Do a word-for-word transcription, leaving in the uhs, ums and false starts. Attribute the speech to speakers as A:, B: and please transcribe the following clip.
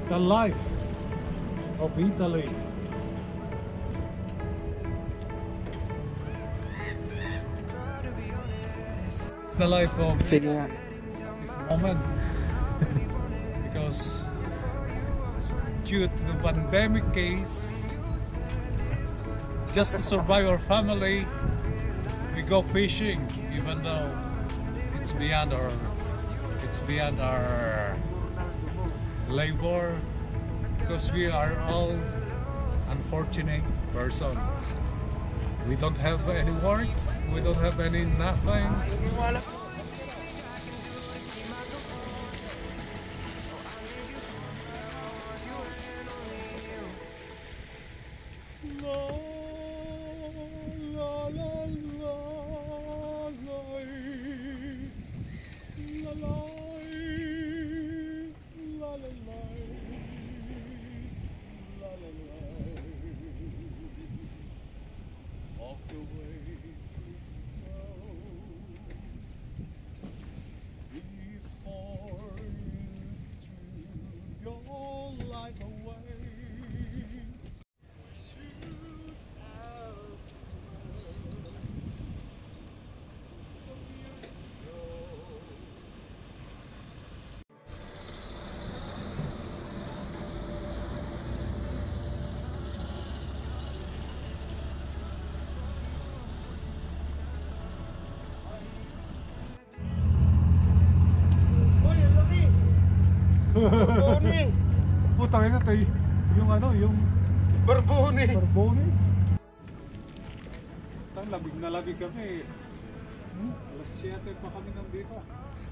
A: The life of Italy. The life of
B: Sige nga.
A: this moment. Because due to the pandemic case, just to survive our family, we go fishing, even though it's beyond our it's beyond our labor, because we are all unfortunate person. We don't have any work, we don't have any nothing.
C: Barboni!
A: Putang ina tayo, yung ano, yung
C: Barboni!
A: Barboni. Tang labig na labig kami. Hmm? Alas siyete pa kami nandito.